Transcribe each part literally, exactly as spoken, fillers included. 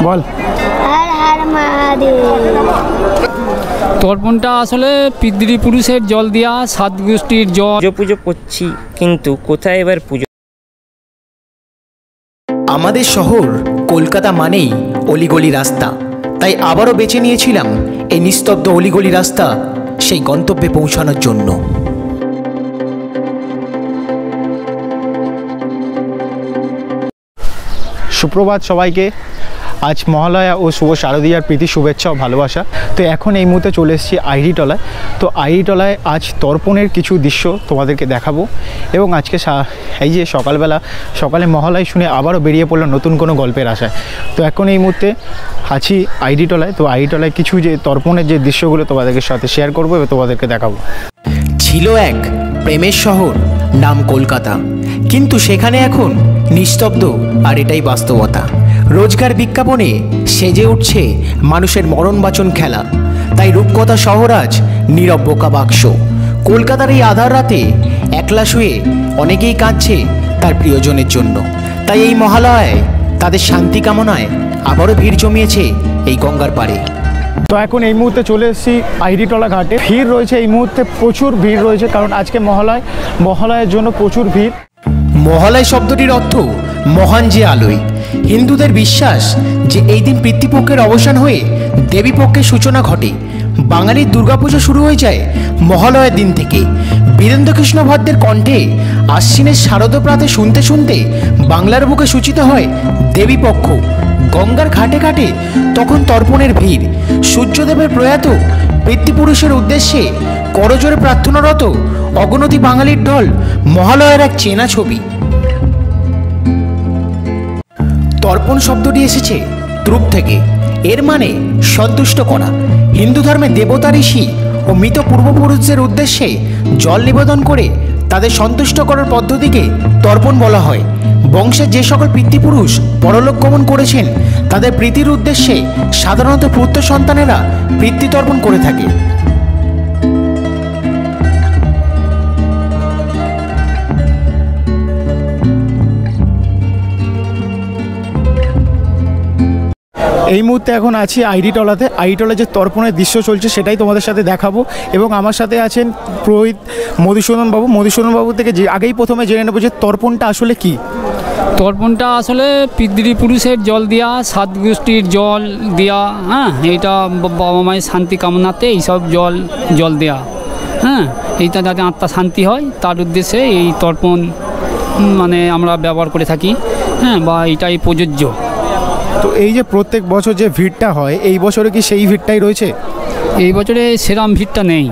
বল। হর হর মহাদেব। তর্পণটা আসলে পিতৃপুরুষের জল দেওয়া, সাত গোষ্ঠীর জল। পুজো পুজো করছি, কিন্তু কোথায় এবার পুজো? আমাদের শহর কলকাতা মানেই অলিগলি রাস্তা, তাই আবারও বেছে নিয়েছিলাম এই নিস্তব্ধ অলিগলি রাস্তা সেই গন্তব্যে পৌঁছানোর জন্য। সুপ্রভাত সবাইকে। আজ মহালয়া ও শুভ শারদীয়ার প্রীতি শুভেচ্ছা ও ভালোবাসা। তো এখন এই মুহূর্তে চলে এসেছি আইরিটলায়। তো আইরিটলায় আজ তর্পণের কিছু দৃশ্য তোমাদেরকে দেখাবো। এবং আজকে এই যে সকালবেলা সকালে মহালয় শুনে আবারও বেরিয়ে পড়লো নতুন কোনো গল্পের আশায়। তো এখন এই মুহূর্তে আছি আইরিটলায়। তো আইরিটলায় কিছু যে তর্পণের যে দৃশ্যগুলো তোমাদেরকে সাথে শেয়ার করবো এবং তোমাদেরকে দেখাবো। ছিল এক প্রেমের শহর নাম কলকাতা, কিন্তু সেখানে এখন নিস্তব্ধ, আর এটাই বাস্তবতা। রোজগার বিজ্ঞাপনে সেজে উঠছে মানুষের মরণবাচন খেলা। তাই রূপকথা শহর আজ নীরব বোকা বাক্স। কলকাতার এই আধার রাতে একলা শুয়ে অনেকেই কাঁদছে তার প্রিয়জনের জন্য। তাই এই মহালয়ায় তাদের শান্তি কামনায় আবারও ভিড় জমিয়েছে এই গঙ্গার পাড়ে। তো এখন এই মুহূর্তে চলে এসেছি আইরিটলা ঘাটে। ভিড় রয়েছে এই মুহূর্তে, প্রচুর ভিড় রয়েছে, কারণ আজকে মহালয়। মহালয়ের জন্য প্রচুর ভিড়। মহালয় শব্দটির অর্থ মহান যে আলোয়। হিন্দুদের বিশ্বাস যে এই দিন পিতৃপক্ষের অবসান হয়ে দেবীপক্ষের সূচনা ঘটে। বাঙালির দুর্গাপুজো শুরু হয়ে যায় মহালয়ের দিন থেকে। বীরেন্দ্রকৃষ্ণ ভদ্রের কণ্ঠে আশ্বিনের শারদ প্রাতে শুনতে শুনতে বাংলার বুকে সূচিত হয় দেবীপক্ষ। গঙ্গার ঘাটে ঘাটে তখন তর্পণের ভিড়। সূর্যদেবের প্রয়াত পিতৃপুরুষের উদ্দেশ্যে করজোরে প্রার্থনারত অগণতি বাঙালির ঢল মহালয়ের এক চেনা ছবি। তর্পণ শব্দটি এসেছে ত্রুপ থেকে। এর মানে সন্তুষ্ট করা। হিন্দু ধর্মে দেবতা, ঋষি ও মৃত পূর্বপুরুষদের উদ্দেশ্যে জল নিবেদন করে তাদের সন্তুষ্ট করার পদ্ধতিকে তর্পণ বলা হয়। বংশের যে সকল পিতৃপুরুষ পরলোক গমন করেছেন তাদের প্রীতির উদ্দেশ্যে সাধারণত পুত্র সন্তানেরা পিতৃতর্পণ করে থাকে। এই মুহূর্তে এখন আছি আইরিটলাতে। আইরিটলায় যে তর্পণের দৃশ্য চলছে সেটাই তোমাদের সাথে দেখাবো। এবং আমার সাথে আছেন পুরোহিত মধুসূদন বাবু। মধুসূদন বাবু থেকে যে আগেই প্রথমে জেনে নেবো যে তর্পণটা আসলে কি। তর্পণটা আসলে পিতৃপুরুষের জল দেওয়া, সাত গোষ্ঠীর জল দেওয়া। হ্যাঁ, এইটা বাবা মায়ের শান্তি কামনাতে এইসব জল জল দেওয়া। হ্যাঁ, এইটা যাতে আত্মা শান্তি হয় তার উদ্দেশ্যে এই তর্পণ মানে আমরা ব্যবহার করে থাকি। হ্যাঁ, বা এটাই প্রযোজ্য। তো এই যে প্রত্যেক বছর যে ভিড়টা হয়, এই বছরে কি সেই ভিড়টাই রয়েছে? এই বছরে সেরম ভিড়টা নেই।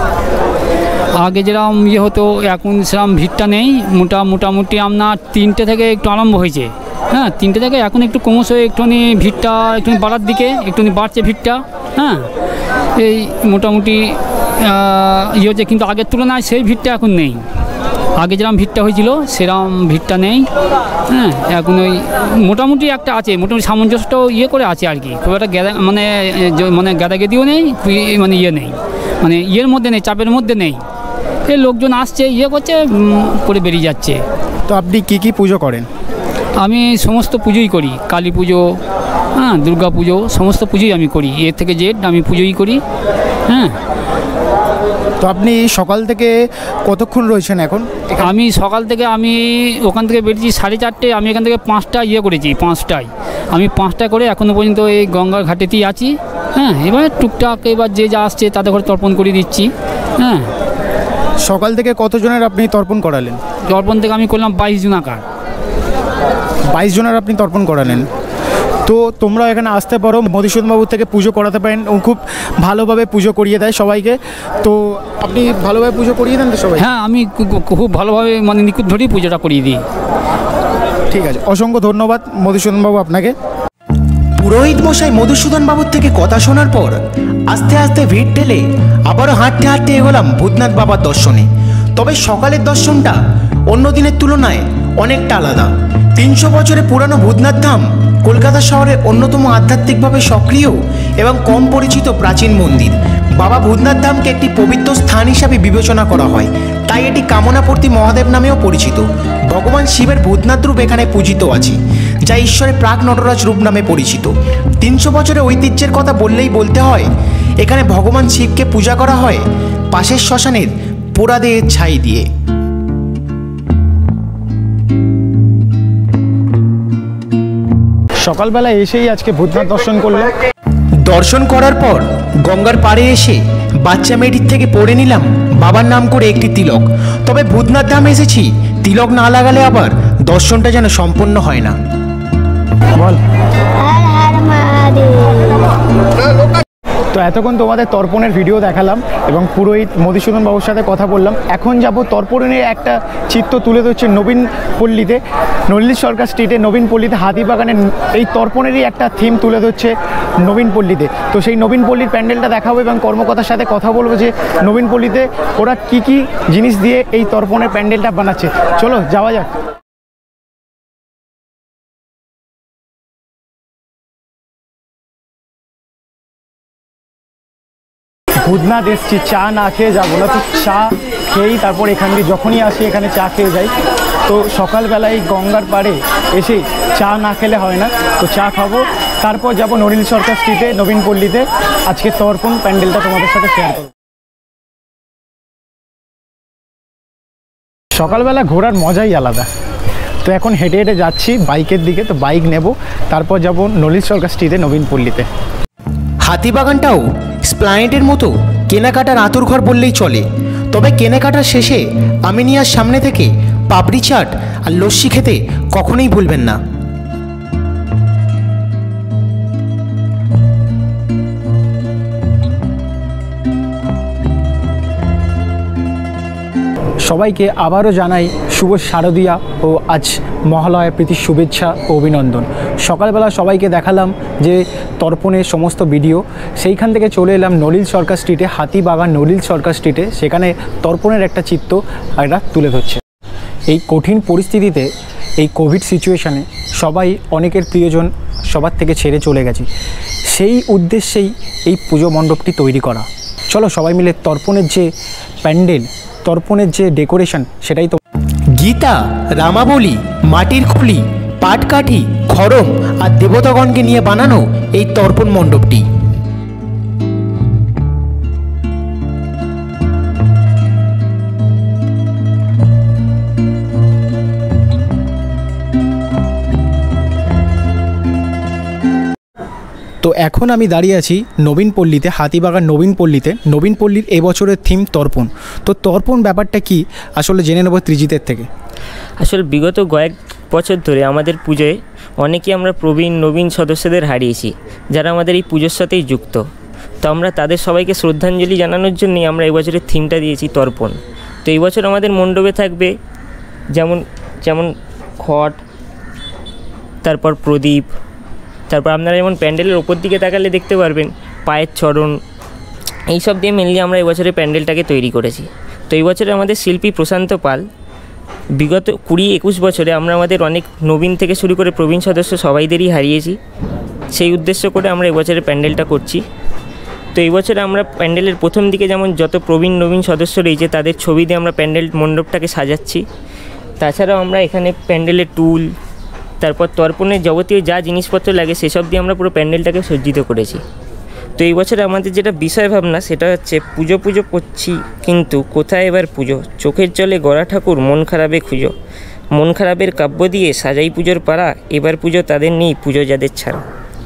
আগে যেরকম ইয়ে হতো এখন সেরকম ভিড়টা নেই। মোটা মোটামুটি আপনার তিনটে থেকে একটু আরম্ভ হয়েছে। হ্যাঁ, তিনটে থেকে এখন একটু ক্রমশ একটুখানি ভিড়টা একটুখানি বাড়ার দিকে একটুখানি বাড়ছে ভিড়টা। হ্যাঁ, এই মোটামুটি ইয়ে হচ্ছে, কিন্তু আগের তুলনায় সেই ভিড়টা এখন নেই। আগে যেরকম ভিড়টা হয়েছিল সেরকম ভিড়টা নেই। হ্যাঁ, এখন ওই মোটামুটি একটা আছে, মোটামুটি সামঞ্জস্য ইয়ে করে আছে আর কি। খুব একটা গ্যাদা মানে মানে গ্যাদাগেদিও নেই, মানে ইয়ে নেই, মানে ইয়ের মধ্যে নেই, চাপের মধ্যে নেই। এই লোকজন আসছে, ইয়ে করছে, করে বেরিয়ে যাচ্ছে। তো আপনি কি কি পুজো করেন? আমি সমস্ত পুজোই করি। কালী পুজো, হ্যাঁ, দুর্গা পুজো, সমস্ত পুজোই আমি করি। এর থেকে জেড আমি পুজোই করি। হ্যাঁ। তো আপনি সকাল থেকে কতক্ষণ রয়েছেন এখন? আমি সকাল থেকে আমি ওখান থেকে বেরিয়েছি সাড়ে চারটে। আমি এখান থেকে পাঁচটা ইয়ে করেছি, পাঁচটায় আমি পাঁচটা করে এখনও পর্যন্ত এই গঙ্গার ঘাটেতেই আছি। হ্যাঁ, এবার টুকটাক এবার যে যা আসছে তাদের ঘরে তর্পণ করে দিচ্ছি। হ্যাঁ। সকাল থেকে কতজনের আপনি তর্পণ করালেন? তর্পণ থেকে আমি করলাম বাইশ জনাকার। বাইশ জনের আপনি তর্পণ করালেন। তো তোমরা এখানে আসতে পারো, মধুসূদনবাবুর থেকে পুজো করাতে পারেন। ও খুব ভালোভাবে পুজো করিয়ে দেয় সবাইকে। তো আপনি ভালোভাবে পুজো করিয়ে দেন তো সবাই? হ্যাঁ, আমি খুব ভালোভাবে মানে নিখুঁত ধরেই পুজোটা করিয়ে দিই। ঠিক আছে, অসংখ্য ধন্যবাদ মধুসূদনবাবু আপনাকে। পুরোহিত মশাই মধুসূদন বাবুর থেকে কথা শোনার পর আস্তে আস্তে ভিড় ঠেলে আবারও হাঁটতে হাঁটতে এগোলাম ভূতনাথ বাবার দর্শনে। তবে সকালের দর্শনটা অন্য দিনের তুলনায় অনেকটা আলাদা। তিনশো বছরের পুরানো ভূতনাথ ধাম কলকাতা শহরের অন্যতম আধ্যাত্মিকভাবে সক্রিয় এবং কম পরিচিত প্রাচীন মন্দির। বাবা ভূতনাথ ধামকে একটি পবিত্র স্থান হিসাবে বিবেচনা করা হয়, তাই এটি কামনাপূর্তি মহাদেব নামেও পরিচিত। ভগবান শিবের ভূতনাথ রূপ এখানে পূজিত আছে, যা ঈশ্বরের প্রাক নটরাজ রূপ নামে পরিচিত। তিনশো বছরের ঐতিহ্যের কথা বললেই বলতে হয় এখানে ভগবান শিবকে পূজা করা হয় পাশের শ্মশানের পোড়া দেহের ছাই দিয়ে। সকালবেলা এসেই আজকে ভূতনাথ দর্শন করলো। দর্শন করার পর গঙ্গার পাড়ে এসে বাচ্চা মেয়েটির থেকে পড়ে নিলাম বাবার নাম করে একটি তিলক। তবে ভূতনাথ ধাম এসেছি, তিলক না লাগালে আবার দর্শনটা যেন সম্পূর্ণ হয় না। বল। हर हर महादेव। তো এতক্ষণ তোমাদের তর্পণের ভিডিও দেখালাম এবং পুরোহিত মধুসূদন বাবুর সাথে কথা বললাম। এখন যাব তর্পণের একটা চিত্র তুলে ধরছে নবীন পল্লীতে, নলিনী সরকার স্ট্রিটে নবীন পল্লীতে হাতিবাগানের এই তর্পণেরই একটা থিম তুলে ধরছে নবীন পল্লীতে। তো সেই নবীন পল্লীর প্যান্ডেলটা দেখাবো এবং কর্মকর্তার সাথে কথা বলবো যে নবীন পল্লীতে ওরা কি কি জিনিস দিয়ে এই তর্পণের প্যান্ডেলটা বানাচ্ছে। চলো যাওয়া যাক। ভূতনাথ এসছি, চা না খেয়ে যাবো না, তো চা খেয়েই তারপর এখান দিয়ে যখনই আসি এখানে চা খেয়ে যাই। তো সকালবেলায় এই গঙ্গার পাড়ে এসে চা না খেলে হয় না, তো চা খাবো, তারপর যাব নলিনী সরকার স্ট্রিটে নবীন পল্লীতে আজকে তর্পণ প্যান্ডেলটা তোমাদের সাথে শেয়ার করবো। সকালবেলা ঘোরার মজাই আলাদা। তো এখন হেঁটে হেঁটে যাচ্ছি বাইকের দিকে, তো বাইক নেব, তারপর যাব নলিনী সরকার স্ট্রিটে নবীন পল্লীতে। হাতিবাগানটাও স্প্লানেটের মতো কেনাকাটার আঁতুড়ঘর বললেই চলে। তবে কেনাকাটার শেষে আমিনিয়ার সামনে থেকে পাপড়ি চাট আর লস্যি খেতে কখনোই ভুলবেন না। সবাইকে আবারও জানাই শুভ শারদীয়া ও আজ মহালয়া প্রীতি শুভেচ্ছা ও অভিনন্দন। সকালবেলা সবাইকে দেখালাম যে তর্পণের সমস্ত ভিডিও, সেইখান থেকে চলে এলাম নলিল সরকার স্ট্রিটে, হাতিবাগান নলিল সরকার স্ট্রিটে, সেখানে তর্পণের একটা চিত্র একটা তুলে ধরছে। এই কঠিন পরিস্থিতিতে, এই কোভিড সিচুয়েশানে সবাই অনেকের প্রিয়জন সবার থেকে ছেড়ে চলে গেছে, সেই উদ্দেশ্যেই এই পুজো মণ্ডপটি তৈরি করা। চলো সবাই মিলে তর্পণের যে প্যান্ডেল, তর্পণের যে ডেকোরেশন সেটাই তো। গীতা, রামাবলী, মাটির খুলি, পাটকাঠি, খড়ম আর দেবতাগণকে নিয়ে বানানো এই তর্পণ মণ্ডপটি। তো এখন আমি দাঁড়িয়ে আছি নবীন পল্লীতে, হাতিবাগান নবীন পল্লীতে। নবীন পল্লীর এবছরের থিম তর্পণ। তো তর্পণ ব্যাপারটা কি আসলে জেনে নেব ত্রিজিতের থেকে। আসলে বিগত কয়েক বছর ধরে আমাদের পুজোয় অনেকেই আমরা প্রবীণ নবীন সদস্যদের হারিয়েছি, যারা আমাদের এই পুজোর সাথেই যুক্ত। তো আমরা তাদের সবাইকে শ্রদ্ধাঞ্জলি জানানোর জন্যই আমরা এবছরের থিমটা দিয়েছি তর্পণ। তো এই বছর আমাদের মণ্ডপে থাকবে যেমন যেমন খড়, তারপর প্রদীপ, তারপর আপনারা যেমন প্যান্ডেলের ওপর দিকে তাকালে দেখতে পারবেন পায়ের চরণ, এইসব দিয়ে মেনলি আমরা এবছরের প্যান্ডেলটাকে তৈরি করেছি। তো এই বছরে আমাদের শিল্পী প্রশান্ত পাল, বিগত কুড়ি একুশ বছরে আমরা আমাদের অনেক নবীন থেকে শুরু করে প্রবীণ সদস্য সবাইদেরই হারিয়েছি, সেই উদ্দেশ্য করে আমরা এবছরের প্যান্ডেলটা করছি। তো এই বছরে আমরা প্যান্ডেলের প্রথম দিকে যেমন যত প্রবীণ নবীন সদস্য রয়েছে তাদের ছবি দিয়ে আমরা প্যান্ডেল মণ্ডপটাকে সাজাচ্ছি। তাছাড়াও আমরা এখানে প্যান্ডেলের টুল, তারপর তর্পণের যাবতীয় যা জিনিসপত্র লাগে সেসব দিয়ে আমরা পুরো প্যান্ডেলটাকে সজ্জিত করেছি। তো এই বছরে আমাদের যেটা বিষয় ভাবনা সেটা হচ্ছে পুজো পুজো করছি কিন্তু কোথায় এবার পুজো, চোখের জলে গড়া ঠাকুর মন খারাপে খুঁজো, মন খারাপের কাব্য দিয়ে সাজাই পুজোর পাড়া, এবার পুজো তাদের নেই পুজো যাদের ছাড়া।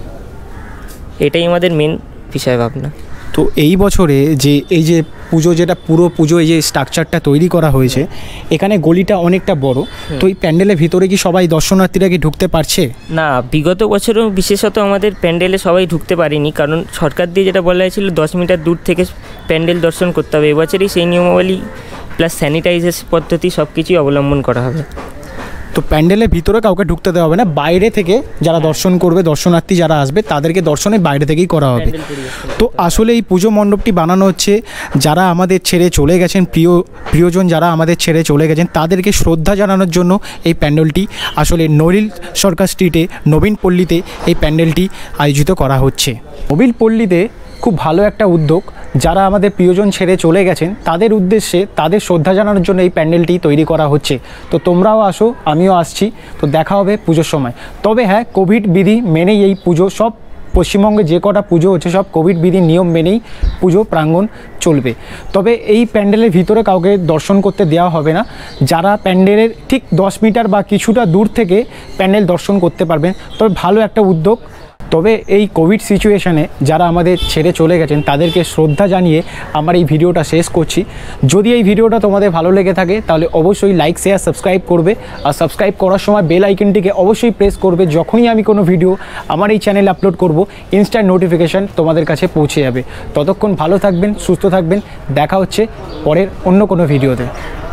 এটাই আমাদের মেন বিষয় ভাবনা। তো এই বছরে যে এই যে পুজো, যেটা পুরো পুজো এই যে স্ট্রাকচারটা তৈরি করা হয়েছে, এখানে গলিটা অনেকটা বড়, তো এই প্যান্ডেলের ভিতরে কি সবাই দর্শনার্থীরা কি ঢুকতে পারছে? না, বিগত বছরও বিশেষত আমাদের প্যান্ডেলে সবাই ঢুকতে পারেনি, কারণ সরকার দিয়ে যেটা বলা হয়েছিল দশ মিটার দূর থেকে প্যান্ডেল দর্শন করতে হবে। এবছরই সেই নিয়মাবলী প্লাস স্যানিটাইজেশন পদ্ধতি সব কিছুই অবলম্বন করা হবে। তো প্যান্ডেলের ভিতরে কাউকে ঢুকতে দেওয়া হবে না, বাইরে থেকে যারা দর্শন করবে, দর্শনার্থী যারা আসবে তাদেরকে দর্শনের বাইরে থেকেই করা হবে। তো আসলে এই পুজো মণ্ডপটি বানানো হচ্ছে যারা আমাদের ছেড়ে চলে গেছেন, প্রিয় প্রিয়জন যারা আমাদের ছেড়ে চলে গেছেন তাদেরকে শ্রদ্ধা জানানোর জন্য এই প্যান্ডেলটি আসলে নলিল সরকার স্ট্রিটে নবীন পল্লীতে এই প্যান্ডেলটি আয়োজিত করা হচ্ছে। নবীন পল্লীতে খুব ভালো একটা উদ্যোগ। যারা আমাদের প্রিয়জন ছেড়ে চলে গেছেন তাদের উদ্দেশ্যে তাদের শ্রদ্ধা জানানোর জন্য এই প্যান্ডেলটি তৈরি করা হচ্ছে। তো তোমরাও আসো, আমিও আসছি, তো দেখা হবে পুজোর সময়। তবে হ্যাঁ, কোভিড বিধি মেনেই এই পুজো, সব পশ্চিমবঙ্গে যে কটা পুজো হচ্ছে সব কোভিড বিধির নিয়ম মেনেই পুজো প্রাঙ্গণ চলবে। তবে এই প্যান্ডেলের ভিতরে কাউকে দর্শন করতে দেওয়া হবে না। যারা প্যান্ডেলের ঠিক দশ মিটার বা কিছুটা দূর থেকে প্যান্ডেল দর্শন করতে পারবেন। তবে ভালো একটা উদ্যোগ। তবে এই কোভিড সিচুয়েশানে যারা আমাদের ছেড়ে চলে গেছেন তাদেরকে শ্রদ্ধা জানিয়ে আমার এই ভিডিওটা শেষ করছি। যদি এই ভিডিওটা তোমাদের ভালো লেগে থাকে তাহলে অবশ্যই লাইক, শেয়ার, সাবস্ক্রাইব করবে। আর সাবস্ক্রাইব করার সময় বেল আইকনটিকে অবশ্যই প্রেস করবে। যখনই আমি কোনো ভিডিও আমার এই চ্যানেলে আপলোড করব ইনস্ট্যান্ট নোটিফিকেশান তোমাদের কাছে পৌঁছে যাবে। ততক্ষণ ভালো থাকবেন, সুস্থ থাকবেন। দেখা হচ্ছে পরের অন্য কোনো ভিডিওতে।